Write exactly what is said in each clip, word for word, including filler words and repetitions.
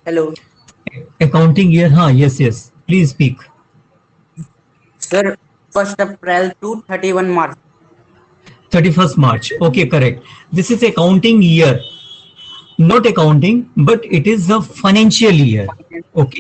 Hello accounting year, हाँ, yes yes, please speak sir. First April to thirty one March. Thirty first March, okay, correct. This is accounting year, not accounting, but it is the financial year. Okay,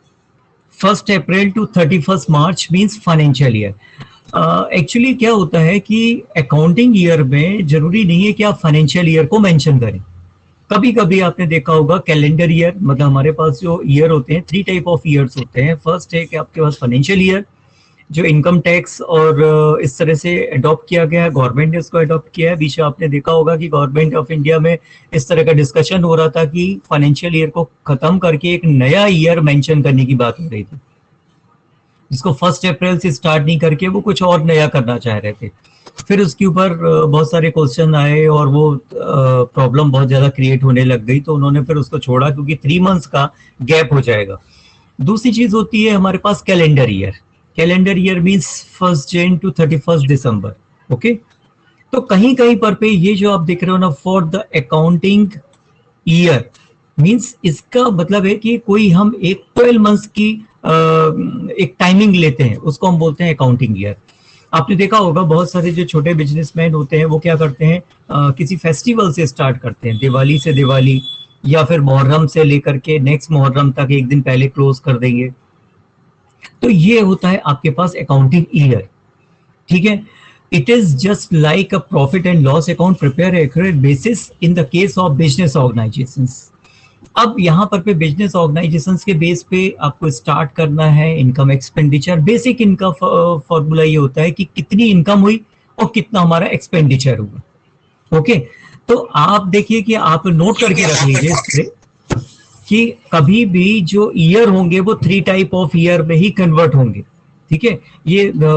first April to thirty first March means financial year. Actually क्या होता है कि accounting year में जरूरी नहीं है कि आप फाइनेंशियल ईयर को मेंशन करें. कभी कभी आपने देखा होगा कैलेंडर ईयर, मतलब हमारे पास जो ईयर होते हैं, थ्री टाइप ऑफ ईयर्स होते हैं. फर्स्ट है कि आपके पास फाइनेंशियल ईयर, जो इनकम टैक्स और इस तरह से अडॉप्ट किया गया है, गवर्नमेंट ने इसको अडॉप्ट किया है. बीच में आपने देखा होगा कि गवर्नमेंट ऑफ इंडिया में इस तरह का डिस्कशन हो रहा था कि फाइनेंशियल ईयर को खत्म करके एक नया ईयर मेंशन करने की बात हो रही थी, जिसको फर्स्ट अप्रैल से स्टार्ट नहीं करके वो कुछ और नया करना चाह रहे थे. फिर उसके ऊपर बहुत सारे क्वेश्चन आए और वो प्रॉब्लम बहुत ज्यादा क्रिएट होने लग गई, तो उन्होंने फिर उसको छोड़ा क्योंकि थ्री मंथ्स का गैप हो जाएगा. दूसरी चीज होती है हमारे पास calendar year. Calendar year means first Jan to thirty first December. Okay, तो कहीं कहीं पर पे ये जो आप देख रहे हो ना, for the accounting year means इसका मतलब है कि कोई हम एक ट्वेल्व मंथ्स की आ, एक टाइमिंग लेते हैं, उसको हम बोलते हैं अकाउंटिंग ईयर. आपने देखा होगा बहुत सारे जो छोटे बिजनेसमैन होते हैं वो क्या करते हैं, आ, किसी फेस्टिवल से स्टार्ट करते हैं, दिवाली से दिवाली या फिर मुहर्रम से लेकर के नेक्स्ट मुहर्रम तक एक दिन पहले क्लोज कर देंगे. तो ये होता है आपके पास अकाउंटिंग ईयर. ठीक है, it is just like a profit and loss account prepare accurate basis in the case of business organisations. अब यहाँ पर पे बिजनेस ऑर्गेनाइजेशंस के बेस पे आपको स्टार्ट करना है इनकम एक्सपेंडिचर. बेसिक इनका फॉर्मूला ये होता है कि कितनी इनकम हुई और कितना हमारा एक्सपेंडिचर हुआ. ओके, तो आप देखिए कि आप नोट करके रख लीजिए कि कभी भी जो ईयर होंगे वो थ्री टाइप ऑफ ईयर में ही कन्वर्ट होंगे. ठीक है, ये आ,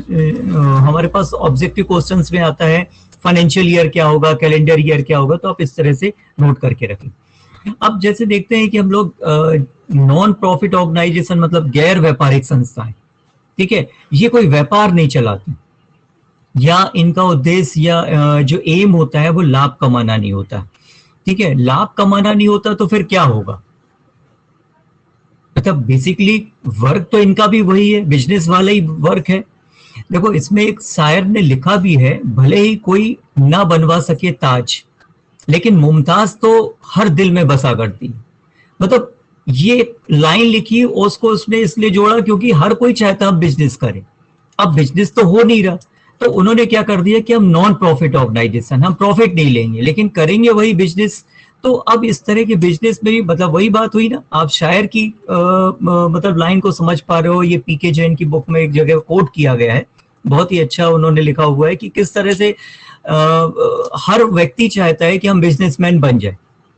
आ, हमारे पास ऑब्जेक्टिव क्वेश्चंस में आता है फाइनेंशियल ईयर क्या होगा, कैलेंडर ईयर क्या होगा, तो आप इस तरह से नोट करके रखें. अब जैसे देखते हैं कि हम लोग नॉन प्रॉफिट ऑर्गेनाइजेशन, मतलब गैर व्यापारिक संस्थाएं, ठीक है, ये कोई व्यापार नहीं चलाती या इनका उद्देश्य या आ, जो एम होता है वो लाभ कमाना नहीं होता. ठीक है, लाभ कमाना नहीं होता तो फिर क्या होगा, मतलब बेसिकली वर्क तो इनका भी वही है, बिजनेस वाला ही वर्क है. देखो इसमें एक शायर ने लिखा भी है, भले ही कोई ना बनवा सके ताज, लेकिन मुमताज तो हर दिल में बसा करती है. मतलब ये लाइन लिखी और उसको उसने इसलिए जोड़ा क्योंकि हर कोई चाहता है बिजनेस करे. अब बिजनेस तो हो नहीं रहा, तो उन्होंने क्या कर दिया कि हम नॉन प्रॉफिट ऑर्गेनाइजेशन, हम प्रॉफिट नहीं लेंगे लेकिन करेंगे वही बिजनेस. तो अब इस तरह के बिजनेस में भी मतलब वही बात हुई ना, आप शायर की आ, मतलब लाइन को समझ पा रहे हो. ये पीके जैन की बुक में एक जगह कोट किया गया है, बहुत ही अच्छा उन्होंने लिखा हुआ है कि किस तरह से आ, हर व्यक्ति चाहता है कि हम बिजनेसमैन बन जाए,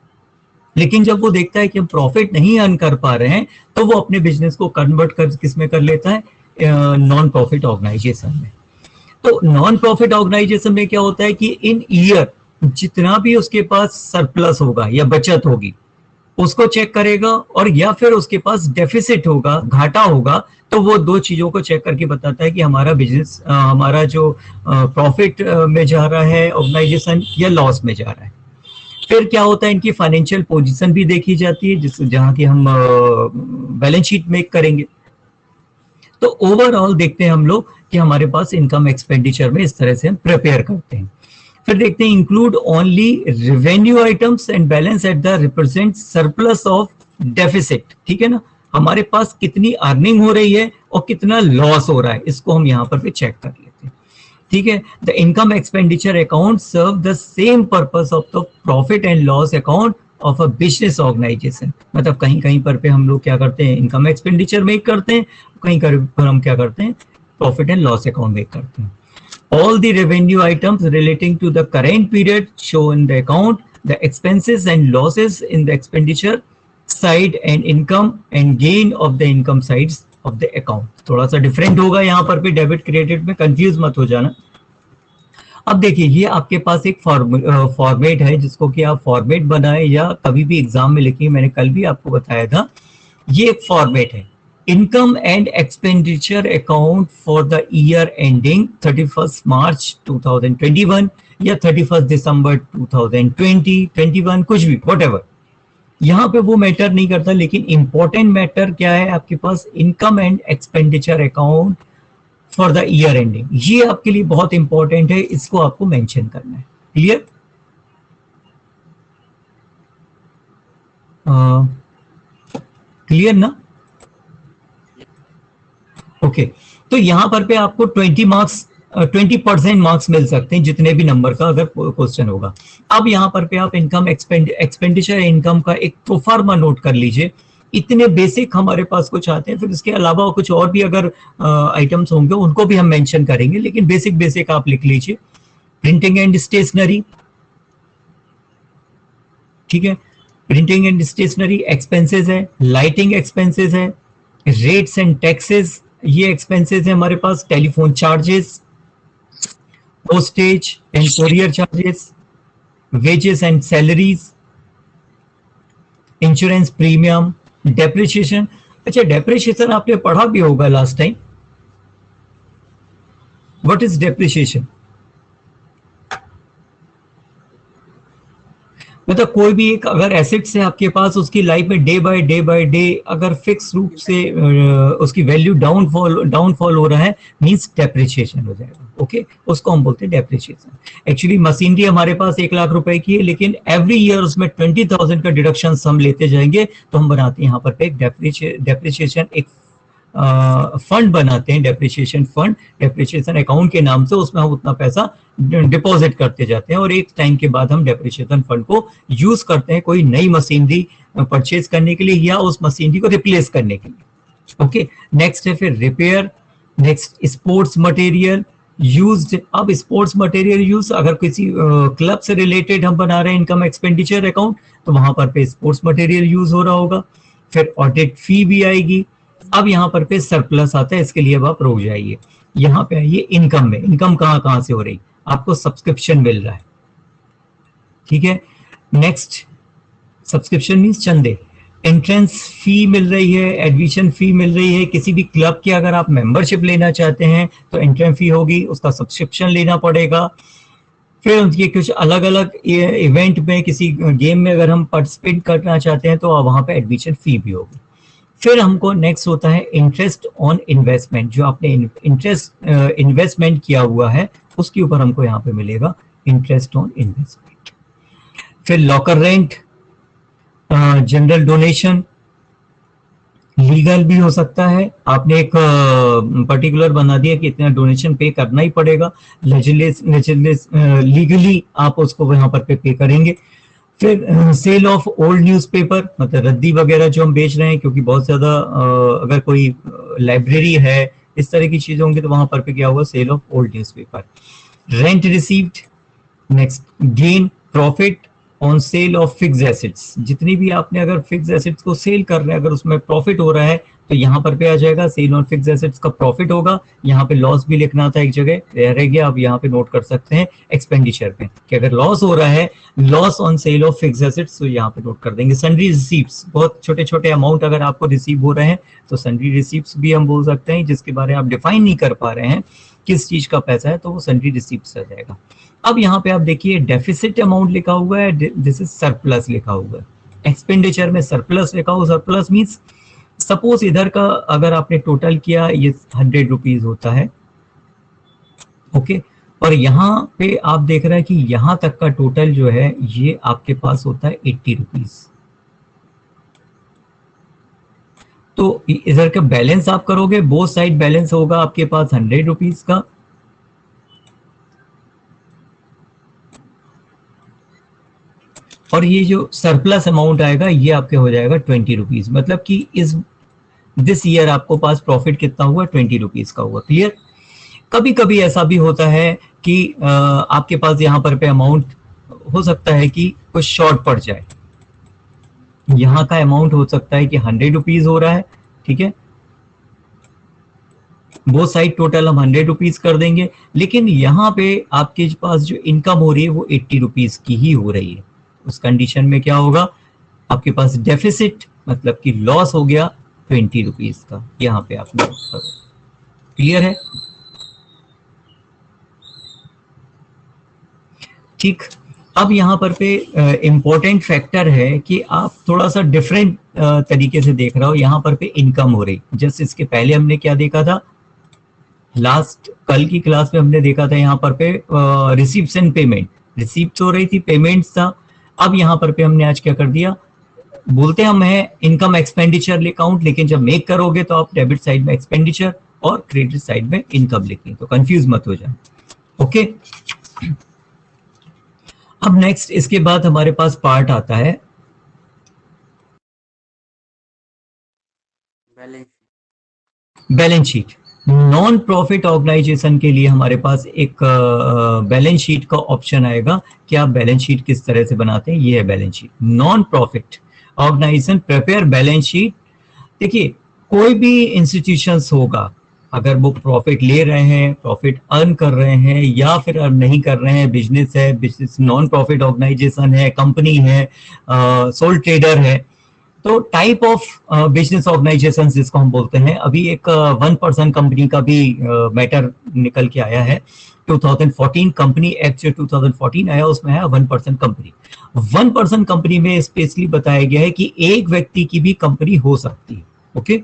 लेकिन जब वो देखता है कि हम प्रॉफिट नहीं अर्न कर पा रहे हैं तो वो अपने बिजनेस को कन्वर्ट कर किस में कर लेता है, नॉन प्रॉफिट ऑर्गेनाइजेशन में. तो नॉन प्रॉफिट ऑर्गेनाइजेशन में क्या होता है कि इन ईयर जितना भी उसके पास सरप्लस होगा या बचत होगी उसको चेक करेगा, और या फिर उसके पास डेफिसिट होगा, घाटा होगा, तो वो दो चीजों को चेक करके बताता है कि हमारा बिजनेस, हमारा जो प्रॉफिट में जा रहा है ऑर्गेनाइजेशन या लॉस में जा रहा है. फिर क्या होता है, इनकी फाइनेंशियल पोजीशन भी देखी जाती है, जिस जहां की हम बैलेंस शीट मेक करेंगे. तो ओवरऑल देखते हैं हम लोग कि हमारे पास इनकम एक्सपेंडिचर में इस तरह से हम प्रिपेयर करते हैं. फिर देखते हैं include only revenue items and balance at the represent surplus of deficit. ठीक है ना, हमारे पास कितनी अर्निंग हो रही है और कितना लॉस हो रहा है, इसको हम यहाँ पर भी चेक कर लेते हैं. ठीक है, the income expenditure account serve the same purpose of the profit and loss account of a business organisation. मतलब कहीं कहीं पर पे हम लोग क्या करते हैं, इनकम एक्सपेंडिचर मेक करते हैं, कहीं पर हम क्या करते हैं, profit and loss account make करते हैं. All the revenue items relating to the current period show in the account, the expenses and losses in the expenditure side and income and gain of the income sides of the account. थोड़ा सा different होगा यहाँ पर भी, debit credit में confuse मत हो जाना. अब देखिए ये आपके पास एक फॉर्मेट है जिसको कि आप फॉर्मेट बनाए या कभी भी एग्जाम में लिखिए, मैंने कल भी आपको बताया था. ये एक फॉर्मेट है, income and expenditure account for the year ending thirty first March two thousand twenty one या thirty first December two thousand twenty, twenty one, कुछ भी, व्हाटएवर. यहाँ पे वो मैटर नहीं करता, लेकिन इंपॉर्टेंट मैटर क्या है आपके पास, income and expenditure account for the year ending. ये आपके लिए बहुत इंपॉर्टेंट है, इसको आपको मेंशन करना है। क्लियर? क्लियर ना? Okay okay. तो यहां पर पे आपको twenty marks twenty percent marks मिल सकते हैं जितने भी नंबर का अगर क्वेश्चन होगा। अब यहाँ पर पे आप इनकम एक्सपेंडिचर इनकम का एक प्रोफार्मा नोट कर लीजिए। इतने बेसिक हमारे पास कुछ आते हैं, फिर इसके अलावा कुछ और भी अगर आइटम्स होंगे उनको भी हम मेंशन करेंगे, लेकिन बेसिक बेसिक आप लिख लीजिए। प्रिंटिंग एंड स्टेशनरी, ठीक है, प्रिंटिंग एंड स्टेशनरी एक्सपेंसेस है, लाइटिंग एक्सपेंसेस है, रेट्स एंड टैक्सेस ये एक्सपेंसेस है हमारे पास, telephone charges, postage and courier charges, wages and salaries, insurance premium, depreciation. अच्छा, डेप्रिसिएशन आपने पढ़ा भी होगा last time. What is depreciation? मतलब कोई भी एक अगर एसेट्स है आपके पास, उसकी लाइफ में day by day by day अगर फिक्स रूप से उसकी वैल्यू डाउनफॉल डाउनफॉल हो रहा है, मींस डेप्रिसिएशन हो जाएगा। ओके, उसको हम बोलते हैं डेप्रिसिएशन। एक्चुअली मशीनरी हमारे पास एक लाख रुपए की है, लेकिन एवरी ईयर उसमें ट्वेंटी थाउजेंड का डिडक्शन हम लेते जाएंगे, तो हम बनाते हैं यहाँ पर एक डेप्रिसिएशन एक फंड बनाते हैं, डेप्रिसिएशन फंड, डेप्रिसिएशन अकाउंट के नाम से। उसमें हम उतना पैसा डिपॉजिट करते जाते हैं और एक टाइम के बाद हम डेप्रिसिएशन फंड को यूज करते हैं कोई नई मशीनरी परचेज करने के लिए या उस मशीनरी को रिप्लेस करने के लिए। ओके, नेक्स्ट है फिर repair, next sports material used. अब स्पोर्ट्स मटेरियल यूज अगर किसी क्लब से रिलेटेड हम बना रहे हैं इनकम एक्सपेंडिचर अकाउंट, तो वहां पर पे स्पोर्ट्स मटेरियल यूज हो रहा होगा। फिर ऑडिट फी भी आएगी। अब यहाँ पर पे सरप्लस आता है, इसके लिए अब आप रुक जाइए। यहाँ पे आइए इनकम में। इनकम कहाँ कहाँ से हो रही? आपको सब्सक्रिप्शन मिल रहा है, ठीक है। नेक्स्ट, सब्सक्रिप्शन मीन्स चंदे, एंट्रेंस फी मिल रही है, एडमिशन फी मिल रही है। किसी भी क्लब की अगर आप मेंबरशिप लेना चाहते हैं तो एंट्रेंस फी होगी, उसका सब्सक्रिप्शन लेना पड़ेगा। फिर उनकी कुछ अलग अलग इवेंट में, किसी गेम में अगर हम पार्टिसिपेट करना चाहते हैं तो वहां पे एडमिशन फी भी होगी। फिर हमको नेक्स्ट होता है इंटरेस्ट ऑन इन्वेस्टमेंट, जो आपने इंटरेस्ट इन्वेस्टमेंट किया हुआ है उसके ऊपर हमको यहाँ पे मिलेगा इंटरेस्ट ऑन इन्वेस्टमेंट। फिर locker rent, general donation, legal भी हो सकता है, आपने एक पर्टिकुलर uh, बना दिया कि इतना डोनेशन पे करना ही पड़ेगा, लीगली आप उसको यहाँ पर पे, पे करेंगे। फिर सेल ऑफ ओल्ड न्यूज़पेपर, मतलब रद्दी वगैरह जो हम बेच रहे हैं, क्योंकि बहुत ज्यादा अगर कोई लाइब्रेरी है इस तरह की चीजें होंगी तो वहां पर पे क्या होगा, sale of old newspaper. Rent received, next gain profit on sale of fix assets, जितनी भी आपने अगर फिक्स एसेट्स को सेल कर रहे हैं, अगर उसमें प्रॉफिट हो रहा है तो यहाँ पर पे आ जाएगा, सेल ऑन फिक्स एसेट्स का प्रॉफिट होगा। यहाँ पे लॉस भी लिखना था, एक जगह रह गया, आप यहाँ पे नोट कर सकते हैं एक्सपेंडिचर पे कि अगर लॉस हो रहा है, loss on sale of fix assets, तो यहाँ पे नोट कर देंगे। सन्ड्री रिसीप्ट्स, बहुत छोटे छोटे अमाउंट अगर आपको रिसीव हो रहे हैं तो सन्ड्री रिसीप्ट्स भी हम बोल सकते हैं, जिसके बारे में आप डिफाइन नहीं कर पा रहे हैं किस चीज का पैसा है, तो वो सन्ड्री रिसीप्ट्स आ जाएगा। अब यहाँ पे आप देखिए डेफिसिट अमाउंट लिखा हुआ है, दिस इज सरप्लस लिखा हुआ है। एक्सपेंडिचर में सरप्लस लिखा हुआ, सरप्लस मीन्स सपोज इधर का अगर आपने टोटल किया ये हंड्रेड रुपीज होता है, ओके, और यहाँ पे आप देख रहे हैं कि यहाँ तक का टोटल जो है ये आपके पास होता है एट्टी रुपीज। तो इधर का बैलेंस आप करोगे, बोथ साइड बैलेंस होगा आपके पास हंड्रेड रुपीज का, और ये जो सरप्लस अमाउंट आएगा ये आपके हो जाएगा ट्वेंटी रुपीज। मतलब कि इस दिस ईयर आपको पास प्रॉफिट कितना हुआ, ट्वेंटी रुपीज का हुआ। क्लियर? कभी कभी ऐसा भी होता है कि आ, आपके पास यहाँ पर पे अमाउंट हो सकता है कि कुछ शॉर्ट पड़ जाए, यहाँ का अमाउंट हो सकता है कि हंड्रेड रुपीज हो रहा है, ठीक है, वो साइड टोटल हम हंड्रेड रुपीज कर देंगे, लेकिन यहाँ पे आपके पास जो इनकम हो रही है वो एट्टी रुपीज की ही हो रही है। उस कंडीशन में क्या होगा, आपके पास डेफिसिट मतलब कि लॉस हो गया ट्वेंटी रुपीज का, यहाँ पे आप नोट करो। क्लियर है? ठीक, अब यहाँ पर पे इम्पोर्टेंट uh, फैक्टर है कि आप थोड़ा सा डिफरेंट uh, तरीके से देख रहे हो। यहाँ पर पे इनकम हो रही, जैसे इसके पहले हमने क्या देखा था, लास्ट कल की क्लास में हमने देखा था यहाँ पर पे रिसीप्ट्स एंड पेमेंट, रिसीप्ट्स हो रही थी, पेमेंट्स था। अब यहाँ पर पे हमने आज क्या कर दिया, बोलते हम है इनकम एक्सपेंडिचर अकाउंट, लेकिन जब मेक करोगे तो आप डेबिट साइड में एक्सपेंडिचर और क्रेडिट साइड में इनकम लिखेंगे, तो कंफ्यूज मत हो जाए। ओके, अब नेक्स्ट इसके बाद हमारे पास पार्ट आता है balance balance sheet. Non profit organisation के लिए हमारे पास एक बैलेंस uh, शीट का ऑप्शन आएगा कि आप बैलेंस शीट किस तरह से बनाते हैं। ये है balance sheet. Non profit organisation prepare balance sheet. देखिए, कोई भी इंस्टीट्यूशंस होगा, अगर वो प्रॉफिट ले रहे हैं, प्रॉफिट अर्न कर रहे हैं या फिर अर्न नहीं कर रहे हैं, बिजनेस है, बिजनेस नॉन प्रॉफिट ऑर्गेनाइजेशन है, कंपनी है, सोल uh, ट्रेडर है, तो टाइप ऑफ बिजनेस ऑर्गेनाइजेशन जिसको हम बोलते हैं। अभी एक वन पर्सन कंपनी का भी मैटर uh, निकल के आया है, two thousand fourteen company act जो टू थाउजेंड फोर्टीन आया उसमें है one person company. One person company में स्पेशली बताया गया है कि एक व्यक्ति की भी कंपनी हो सकती है। ओके,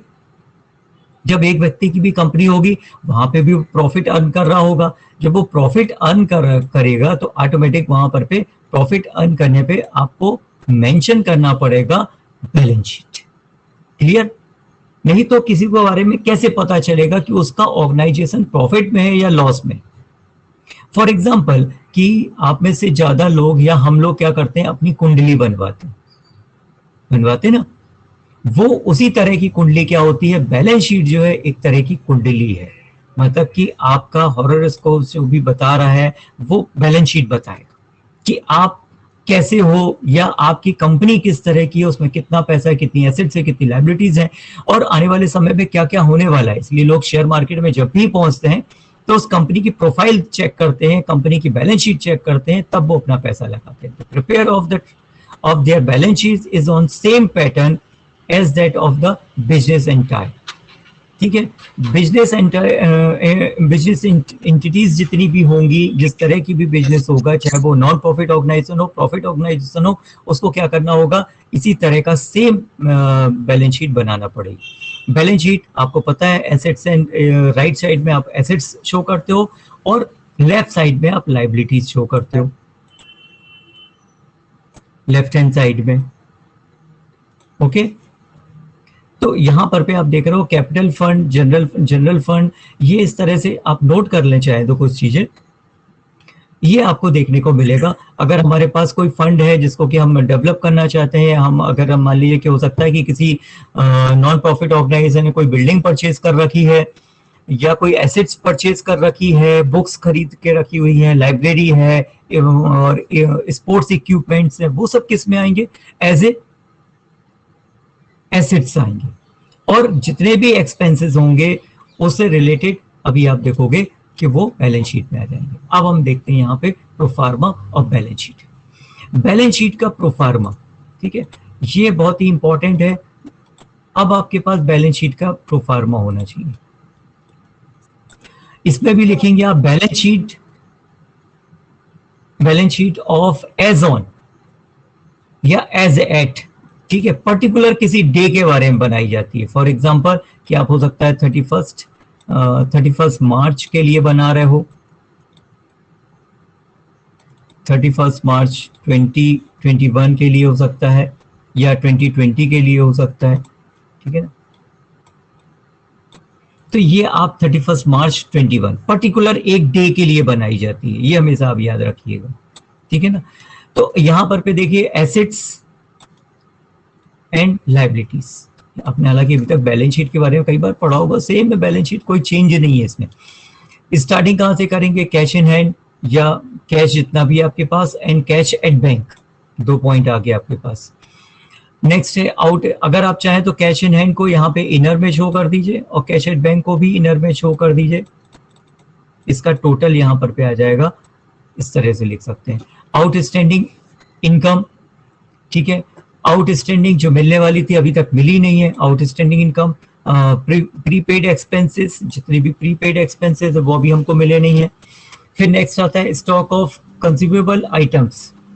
जब एक व्यक्ति की भी कंपनी होगी वहां पे भी प्रॉफिट अर्न कर रहा होगा। जब वो प्रॉफिट अर्न कर करेगा तो ऑटोमेटिक वहां पर पे प्रॉफिट अर्न करने पे आपको मेंशन करना पड़ेगा बैलेंस शीट। क्लियर? नहीं तो किसी को बारे में कैसे पता चलेगा कि उसका ऑर्गेनाइजेशन प्रॉफिट में है या लॉस में। फॉर एग्जांपल कि आप में से ज्यादा लोग या हम लोग क्या करते हैं, अपनी कुंडली बनवाते हैं बनवाते ना, वो उसी तरह की कुंडली क्या होती है, बैलेंस शीट जो है एक तरह की कुंडली है। मतलब कि आपका हॉरोस्कोप जो भी बता रहा है वो बैलेंस शीट बताएगा कि आप कैसे हो या आपकी कंपनी किस तरह की है, उसमें कितना पैसा है, कितनी एसेट्स है, कितनी लायबिलिटीज है और आने वाले समय में क्या क्या होने वाला है। इसलिए लोग शेयर मार्केट में जब भी पहुंचते हैं तो उस कंपनी की प्रोफाइल चेक करते हैं, कंपनी की बैलेंस शीट चेक करते हैं, तब वो अपना पैसा लगाते हैं। Prepare of the of their balance sheet is on same pattern as that of the business entire. ठीक है, बिजनेस बिजनेस एंटिटीज जितनी भी होंगी, जिस तरह की भी बिजनेस होगा, चाहे वो नॉन प्रॉफिट ऑर्गेनाइजेशन हो, प्रॉफिट ऑर्गेनाइजेशन हो, उसको क्या करना होगा, इसी तरह का सेम बैलेंस शीट बनाना पड़ेगी। बैलेंस शीट आपको पता है, एसेट्स एंड राइट साइड में आप एसेट्स शो करते हो और लेफ्ट साइड में आप लायबिलिटीज शो करते हो, लेफ्ट हैंड साइड में। Okay okay? तो यहां पर पे आप देख रहे हो capital fund, general general fund, ये इस तरह से आप नोट कर लें चाहे तो कुछ चीजें, ये आपको देखने को मिलेगा। अगर हमारे पास कोई फंड है जिसको कि हम डेवलप करना चाहते हैं, हम अगर हम मान लीजिए कि हो सकता है कि किसी नॉन प्रॉफिट ऑर्गेनाइजेशन ने कोई बिल्डिंग परचेज कर रखी है या कोई एसेट्स परचेज कर रखी है, बुक्स खरीद के रखी हुई है, लाइब्रेरी है और स्पोर्ट्स इक्विपमेंट्स है, वो सब किस में आएंगे, एज ए एसेट्स आएंगे। और जितने भी एक्सपेंसेस होंगे उससे रिलेटेड अभी आप देखोगे कि वो बैलेंस शीट में आ जाएंगे। अब हम देखते हैं यहाँ पे प्रोफार्मा और बैलेंस शीट। बैलेंस शीट का प्रोफार्मा, ठीक है, ये बहुत ही इंपॉर्टेंट है। अब आपके पास बैलेंस शीट का प्रोफार्मा होना चाहिए। इसमें भी लिखेंगे आप balance sheet balance sheet of as on या एज एट, ठीक है, पर्टिकुलर किसी डे के बारे में बनाई जाती है। फॉर एग्जांपल कि आप हो सकता है thirty first thirty first March के लिए बना रहे हो, thirty first March twenty twenty one के लिए हो सकता है या ट्वेंटी ट्वेंटी के लिए हो सकता है, ठीक है ना। तो ये आप thirty first March twenty one particular एक डे के लिए बनाई जाती है, ये हमेशा आप याद रखिएगा, ठीक है ना। तो यहां पर पे देखिए एसेट्स एंड लायबिलिटीज, आपने हालांकि अभी तक बैलेंस शीट के बारे में कई बार पढ़ा होगा, सेम में बैलेंस शीट, कोई चेंज नहीं है इसमें। स्टार्टिंग कहां से करेंगे, कैश इन हैंड या कैश जितना भी आपके पास, एंड कैश एट बैंक, दो पॉइंट आ गए आपके पास। नेक्स्ट है आउट, अगर आप चाहें तो कैश इन हैंड को यहाँ पे इनर में शो कर दीजिए और कैश एट बैंक को भी इनर में शो कर दीजिए, इसका टोटल यहाँ पर पे आ जाएगा, इस तरह से लिख सकते हैं। आउटस्टैंडिंग इनकम, ठीक है, आउटस्टैंडिंग जो मिलने वाली थी अभी तक मिली नहीं है, आउटस्टैंडिंग इनकम। प्रीपेड एक्सपेंसेस, जितनी भी प्रीपेड एक्सपेंसेस वो भी हमको मिले नहीं है। फिर नेक्स्ट आता है स्टॉक ऑफ कंज्यूमेबल आइटम्स,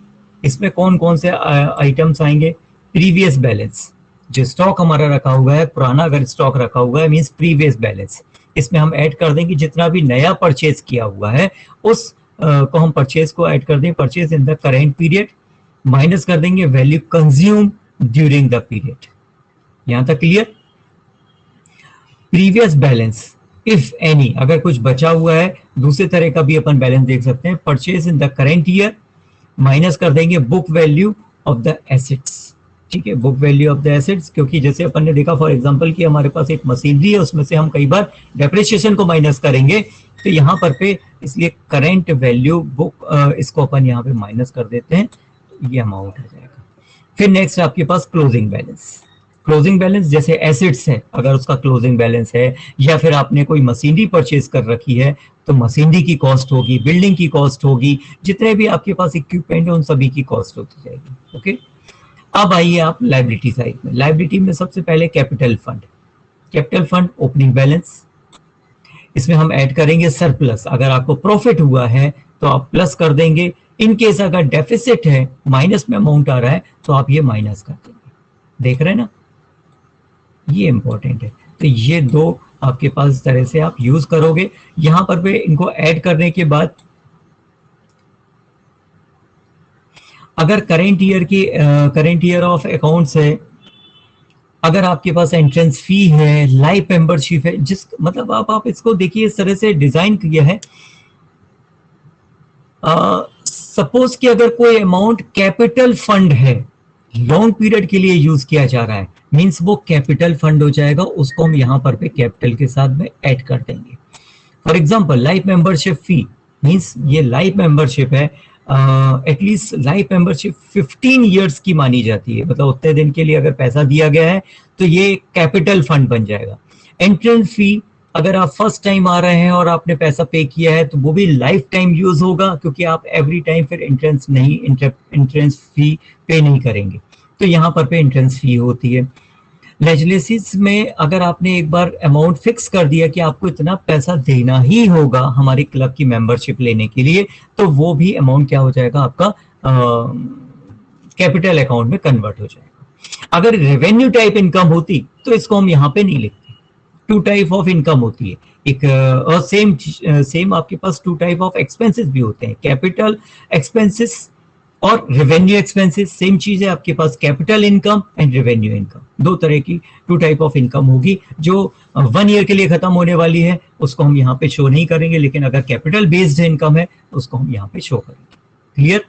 इसमें कौन कौन से आइटम्स आएंगे? प्रीवियस बैलेंस, जो स्टॉक हमारा रखा हुआ है, पुराना अगर स्टॉक रखा हुआ है मींस प्रीवियस बैलेंस। इसमें हम ऐड कर देंगे जितना भी नया परचेज किया हुआ है उस uh, को हम परचेज को ऐड कर देंगे, purchase in the current period, minus कर देंगे value consume during the period. यहां तक clear? Previous balance if any, अगर कुछ बचा हुआ है, दूसरे तरह का भी अपन बैलेंस देख सकते हैं, purchase in the current year minus कर देंगे book value of the assets. ठीक है, book value of the assets, क्योंकि जैसे अपन ने देखा फॉर एग्जांपल कि हमारे पास एक मशीनरी है, उसमें से हम कई बार डेप्रिसिएशन को माइनस करेंगे, तो यहाँ पर पे इसलिए करेंट वैल्यू बुक इसको अपन यहाँ पे माइनस कर देते हैं, ये अमाउंट हो जाएगा। फिर नेक्स्ट आपके पास क्लोजिंग बैलेंस। क्लोजिंग बैलेंस जैसे एसेट्स है, अगर उसका क्लोजिंग बैलेंस है, या फिर आपने कोई मशीनरी परचेज कर रखी है तो मशीनरी की कॉस्ट होगी, बिल्डिंग की कॉस्ट होगी, जितने भी आपके पास इक्विपमेंट है उन सभी की कॉस्ट होती जाएगी। ओके, अब आइए आप लायबिलिटी साइड में। लायबिलिटी में सबसे पहले capital fund. Capital fund opening balance, इसमें हम ऐड करेंगे सरप्लस। अगर आपको प्रॉफिट हुआ है तो आप प्लस कर देंगे, इन केस अगर डेफिसिट है, माइनस में अमाउंट आ रहा है, तो आप ये माइनस कर देंगे। देख रहे हैं ना, ये इंपॉर्टेंट है। तो ये दो आपके पास इस तरह से आप यूज करोगे। यहां पर भी इनको ऐड करने के बाद अगर करेंट ईयर की करेंट ईयर ऑफ अकाउंट्स है, अगर आपके पास एंट्रेंस फी है, लाइफ मेंबरशिप है, जिस मतलब आप आप इसको देखिए इस तरह से डिजाइन किया है। सपोज कि अगर कोई अमाउंट कैपिटल फंड है, लॉन्ग पीरियड के लिए यूज किया जा रहा है, मींस वो कैपिटल फंड हो जाएगा, उसको हम यहां पर पे कैपिटल के साथ में ऐड कर देंगे। For example life membership fee, means ये लाइफ मेंबरशिप है, at least life membership fifteen years की मानी जाती है, मतलब उतने दिन के लिए अगर पैसा दिया गया है तो ये कैपिटल फंड बन जाएगा। एंट्रेंस फी, अगर आप फर्स्ट टाइम आ रहे हैं और आपने पैसा पे किया है तो वो भी लाइफ टाइम यूज होगा, क्योंकि आप एवरी टाइम फिर एंट्रेंस नहीं एंट्रेंस फी पे नहीं करेंगे, तो यहाँ पर पे एंट्रेंस फी होती है। लेजिस्लेसिस में अगर आपने एक बार अमाउंट फिक्स कर दिया कि आपको इतना पैसा देना ही होगा हमारी क्लब की मेंबरशिप लेने के लिए, तो वो भी अमाउंट क्या हो जाएगा आपका कैपिटल अकाउंट में कन्वर्ट हो जाएगा। अगर रेवेन्यू टाइप इनकम होती तो इसको हम यहाँ पे नहीं लिखते। टू टाइप ऑफ इनकम होती है एक, और सेम सेम आपके पास टू टाइप ऑफ एक्सपेंसेस भी होते हैं, कैपिटल एक्सपेंसेस और रेवेन्यू एक्सपेंसेस। सेम चीज है आपके पास, capital income and revenue income, दो तरह की टू टाइप ऑफ इनकम होगी, जो वन ईयर के लिए खत्म होने वाली है उसको हम यहाँ पे शो नहीं करेंगे, लेकिन अगर कैपिटल बेस्ड इनकम है उसको हम यहाँ पे शो करेंगे। क्लियर?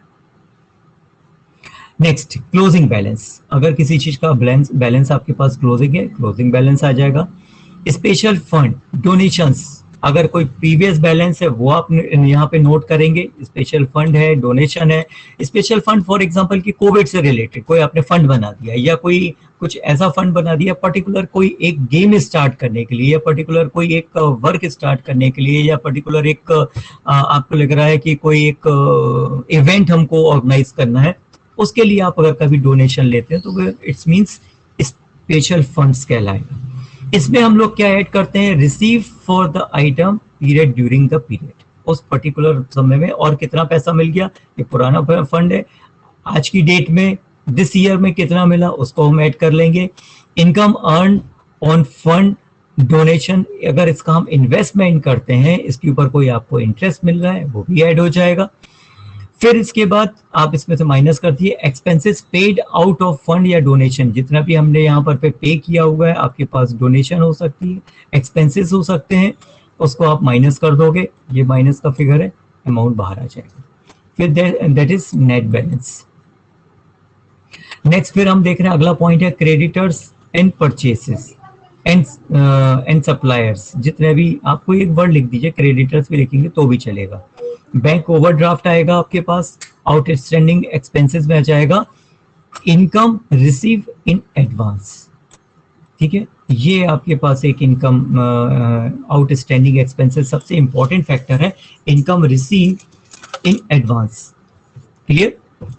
Next closing balance. अगर किसी चीज का बैलेंस बैलेंस आपके पास क्लोजिंग है, क्लोजिंग बैलेंस आ जाएगा। स्पेशल फंड डोनेशंस, अगर कोई प्रीवियस बैलेंस है वो आप यहाँ पे नोट करेंगे। स्पेशल फंड है, डोनेशन है। स्पेशल फंड फॉर एग्जांपल कि कोविड से रिलेटेड कोई आपने फंड बना दिया, या कोई कुछ ऐसा फंड बना दिया पर्टिकुलर कोई एक गेम स्टार्ट करने के लिए, या पर्टिकुलर कोई एक वर्क स्टार्ट करने के लिए, या पर्टिकुलर एक आपको लग रहा है कि कोई एक इवेंट हमको ऑर्गेनाइज करना है, उसके लिए आप अगर कभी डोनेशन लेते हैं तो इट्स मीन्स स्पेशल फंड्स कहलाएगा। इसमें हम लोग क्या ऐड करते हैं? Receive for the item period during the period, उस पर्टिकुलर समय में और कितना पैसा मिल गया, ये पुराना फंड है, आज की डेट में दिस ईयर में कितना मिला उसको हम ऐड कर लेंगे। Income earn on fund donation, अगर इसका हम इन्वेस्टमेंट करते हैं, इसके ऊपर कोई आपको इंटरेस्ट मिल रहा है, वो भी ऐड हो जाएगा। फिर इसके बाद आप इसमें से माइनस कर दिए expenses paid out of fund या डोनेशन, जितना भी हमने यहाँ पर पे पे किया हुआ है, आपके पास डोनेशन हो सकती है, एक्सपेंसेस हो सकते हैं, उसको आप माइनस कर दोगे, ये माइनस का फिगर है, अमाउंट बाहर आ जाएगा। फिर that is net balance. Next फिर हम देख रहे हैं अगला पॉइंट है creditors and purchases and and suppliers. जितने भी, आपको एक वर्ड लिख दीजिए, क्रेडिटर्स भी लिखेंगे तो भी चलेगा। बैंक ओवरड्राफ्ट आएगा आपके पास, आउटस्टैंडिंग एक्सपेंसेस में आ जाएगा इनकम रिसीव इन एडवांस। ठीक है, ये आपके पास एक इनकम आउटस्टैंडिंग एक्सपेंसेस सबसे इंपॉर्टेंट फैक्टर है, income receive in advance. Clear?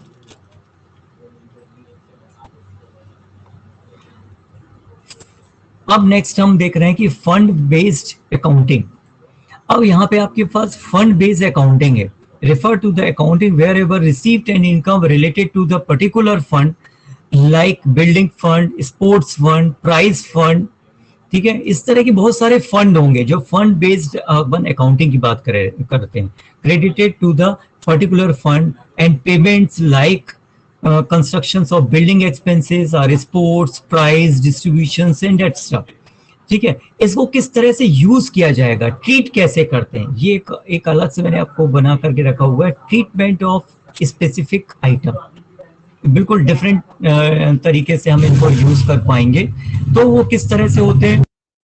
अब नेक्स्ट हम देख रहे हैं कि फंड बेस्ड अकाउंटिंग। अब यहाँ पे आपके पास फंड बेस्ड अकाउंटिंग है, refer to the accounting wherever received an income related to the particular fund like building fund, sports fund, prize fund. ठीक है, इस तरह के बहुत सारे फंड होंगे जो फंड बेस्ड अपन अकाउंटिंग की बात करे करते हैं. Credited to the particular fund and payments like constructions of building expenses और sports prize distributions and extra. ठीक है, इसको किस तरह से यूज किया जाएगा, ट्रीट कैसे करते हैं, ये एक, एक अलग से मैंने आपको बना करके रखा हुआ है. ट्रीटमेंट ऑफ स्पेसिफिक आइटम, बिल्कुल डिफरेंट uh, तरीके से हम इनको यूज कर पाएंगे. तो वो किस तरह से होते हैं.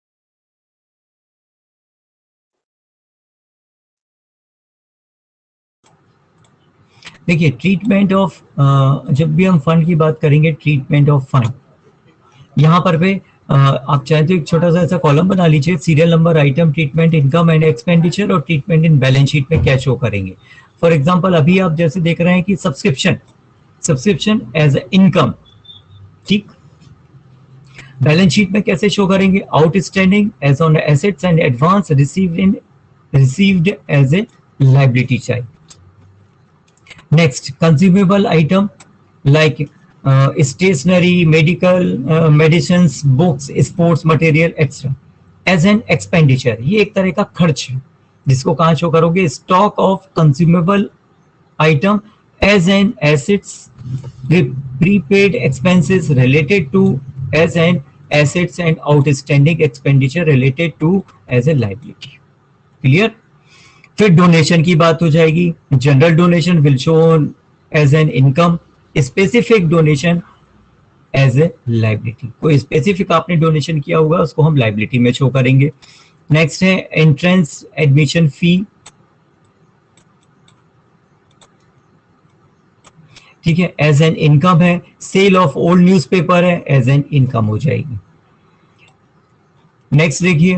देखिए, ट्रीटमेंट ऑफ uh, जब भी हम फंड की बात करेंगे, ट्रीटमेंट ऑफ फंड, यहाँ पर पे uh, आप चाहे तो एक छोटा सा ऐसा कॉलम बना लीजिए, serial number, item, treatment, income and expenditure और ट्रीटमेंट इन बैलेंस शीट में क्या शो करेंगे. फॉर एग्जांपल अभी आप जैसे देख रहे हैं कि सब्सक्रिप्शन सब्सक्रिप्शन एज इनकम. ठीक, बैलेंस शीट में कैसे शो करेंगे, outstanding as on assets and advance received in received as a liability side. Next, consumable item like stationery, medical medicines, books, sports material extra as an expenditure. ये एक तरह का खर्च है जिसको कहाँ शो करोगे, stock of consumable item as an assets, prepaid expenses related to as an assets and outstanding expenditure related to as a liability. Clear? फिर डोनेशन की बात हो जाएगी. General donation will show as an income, specific donation as a liability. कोई specific आपने donation किया होगा उसको हम लाइबिलिटी में शो करेंगे. नेक्स्ट है एंट्रेंस एडमिशन फी. ठीक है, एज एन इनकम है. सेल ऑफ ओल्ड न्यूज़पेपर है, एज एन इनकम हो जाएगी. नेक्स्ट देखिए,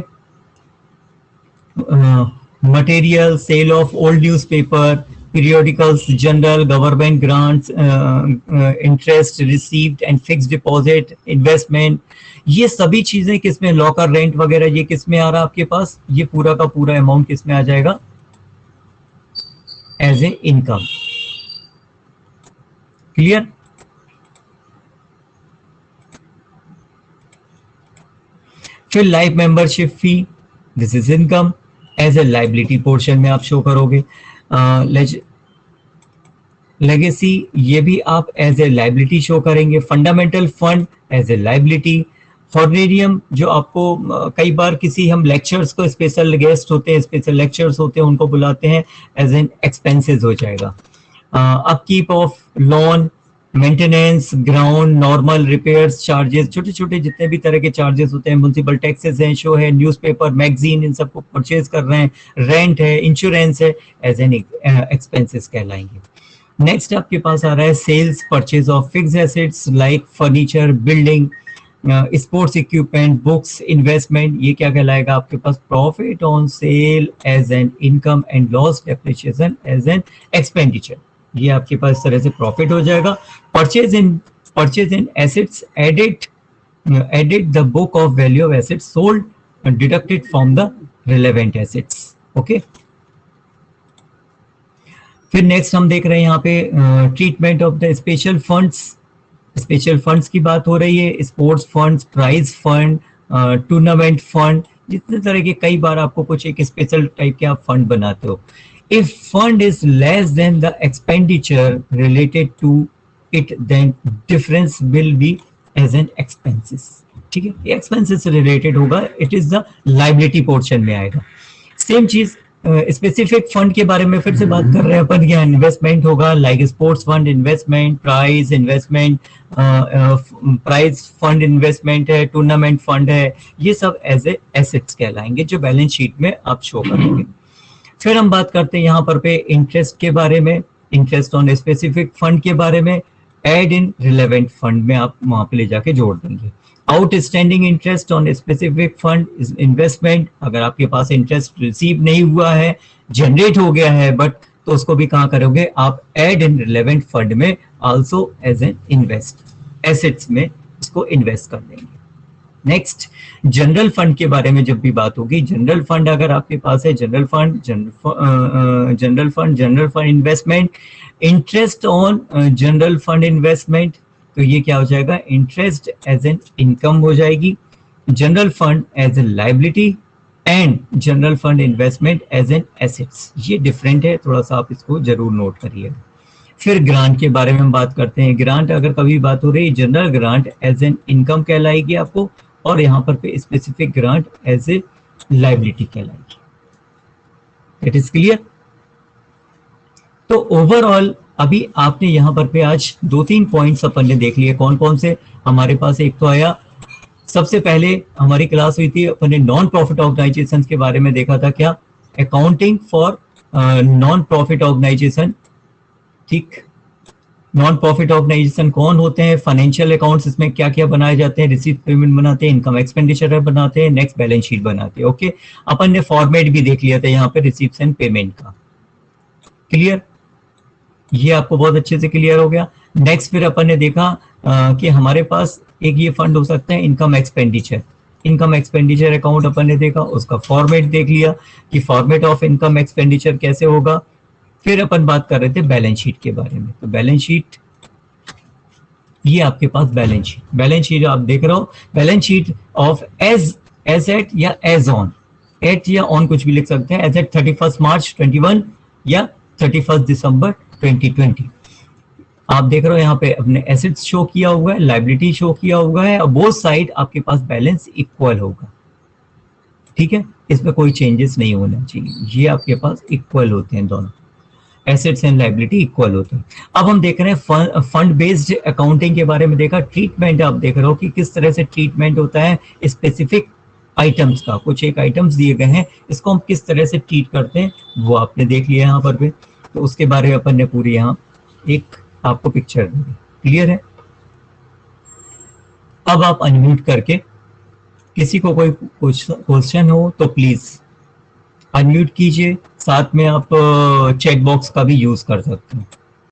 material, sale of old newspaper, periodicals, general, government grants, interest received and fixed deposit, investment, ये सभी चीजें किसमें, लॉकर रेंट वगैरह, ये किसमें आ रहा है आपके पास, ये पूरा का पूरा अमाउंट किसमें आ जाएगा, एज ए इनकम. क्लियर? फिर life membership fee, this is income, as a liability portion में आप शो करोगे. लेगेसी, ये भी आप एज ए लाइबिलिटी शो करेंगे. Fundamental fund as a liability. Honorarium, जो आपको uh, कई बार किसी हम लेक्चर्स को, स्पेशल गेस्ट होते हैं, स्पेशल लेक्चर्स होते हैं, उनको बुलाते हैं, एज एन एक्सपेंसेस हो जाएगा. Upkeep of loan, maintenance, ground, normal repairs, charges, छोटे छोटे जितने भी तरह के चार्जेस होते हैं, म्युनिसिपल टैक्सेस हैं, शो है, न्यूज़पेपर, मैगजीन, इन सबको परचेज कर रहे हैं, रेंट है, इंश्योरेंस है, एज एन एक्सपेंसेस कहलाएंगे. नेक्स्ट आपके पास आ रहा है sales, purchase of fix assets like furniture, building, sports equipment, books, investment, ये क्या कहलाएगा आपके पास, profit on sale as an income and loss depreciation as an expenditure. ये आपके पास इस तरह से प्रॉफिट हो जाएगा. Purchase in purchase in assets added added the book of value of assets sold deducted from the relevant assets. Okay, फिर next हम देख रहे हैं यहाँ पे treatment of the special funds. Special funds की बात हो रही है. Sports funds, prize fund, tournament fund, जितने तरह के, कई बार आपको कुछ एक स्पेशल टाइप के आप फंड बनाते हो. If fund is less than the expenditure related to it, then difference will be as an expenses. ठीक है, ये expenses से related होगा, it is the liability portion में आएगा. Same चीज स्पेसिफिक uh, फंड के बारे में फिर से बात कर रहे हैं अपन. क्या इन्वेस्टमेंट होगा, like sports fund investment, prize investment, prize fund investment है, टूर्नामेंट फंड है, ये सब एज ए एसेट्स कहलाएंगे जो बैलेंस शीट में आप शो करेंगे. फिर हम बात करते हैं यहाँ पर पे इंटरेस्ट के बारे में. इंटरेस्ट ऑन स्पेसिफिक फंड के बारे में, एड इन रिलेवेंट फंड में आप वहां पे ले जाके जोड़ देंगे. Outstanding interest on specific fund investment, अगर आपके पास इंटरेस्ट रिसीव नहीं हुआ है, जनरेट हो गया है बट, तो उसको भी कहाँ करोगे आप, एड इन रिलेवेंट फंड में, also as an invest, assets में इसको इन्वेस्ट कर देंगे. नेक्स्ट, जनरल फंड के बारे में जब भी बात होगी, जनरल फंड अगर आपके पास है, general fund general fund general fund investment, interest on general fund investment, तो ये क्या हो जाएगा, इंटरेस्ट एज एन इनकम हो जाएगी, general fund as a liability and general fund investment as an assets. ये डिफरेंट है, थोड़ा सा आप इसको जरूर नोट करिए। फिर ग्रांट के बारे में हम बात करते हैं। ग्रांट अगर कभी बात हो रही है, general grant as an income कहलाएगी आपको, और यहाँ पर पे specific grant as a liability कहलाएगी। It is clear. तो ओवरऑल अभी आपने यहाँ पर पे आज दो तीन पॉइंट्स अपन ने देख लिए। कौन कौन से हमारे पास, एक तो आया, सबसे पहले हमारी क्लास हुई थी, अपन ने नॉन प्रॉफिट ऑर्गेनाइजेशन के बारे में देखा था, क्या, accounting for non profit organisation. ठीक, नॉन प्रॉफिट ऑर्गेनाइजेशन कौन होते हैं, फाइनेंशियल अकाउंट्स, इसमें क्या क्या बनाए जाते हैं, रिसीट पेमेंट बनाते हैं, इनकम एक्सपेंडिचर बनाते हैं, नेक्स्ट बैलेंस शीट बनाते हैं। ओके, अपन ने फॉर्मेट भी देख लिया था यहाँ पे रिसीप्ट एंड पेमेंट का। क्लियर, ये आपको बहुत अच्छे से क्लियर हो गया। नेक्स्ट फिर अपन ने देखा आ, कि हमारे पास एक ये फंड हो सकता है income expenditure. Income expenditure account अपन ने देखा, उसका फॉर्मेट देख लिया कि फॉर्मेट ऑफ इनकम एक्सपेंडिचर कैसे होगा। फिर अपन बात कर रहे थे बैलेंस शीट के बारे में। तो बैलेंस शीट, ये आपके पास बैलेंस शीट, बैलेंस शीट आप देख रहे हो, balance sheet of as asset या एज ऑन, एट या ऑन कुछ भी लिख सकते हैं, as at thirty first March twenty one या thirty first December twenty twenty. आप देख रहे हो यहाँ पे अपने एसेट्स शो किया हुआ है, लाइबिलिटी शो किया हुआ है, और बोथ साइड आपके पास बैलेंस इक्वल होगा। ठीक है, इसमें कोई चेंजेस नहीं होना चाहिए, ये आपके पास इक्वल होते हैं, दोनों एसेट्स एंड लाइबिलिटी इक्वल होते हैं। अब हम देख रहे हैं फंड बेस्ड अकाउंटिंग के बारे में देखा। ट्रीटमेंट आप देख रहे हो कि किस तरह से ट्रीटमेंट होता है स्पेसिफिक आइटम्स का। कुछ एक आइटम्स दिए गए हैं, इसको हम किस तरह से ट्रीट करते हैं वो आपने देख लिया यहाँ पर भी। तो उसके बारे में अपन ने पूरी यहाँ एक आपको पिक्चर दी। क्लियर है। अब आप अनम्यूट करके, किसी को कोई क्वेश्चन हो तो प्लीज अनम्यूट कीजिए, साथ में आप चैट बॉक्स का भी यूज कर सकते हैं।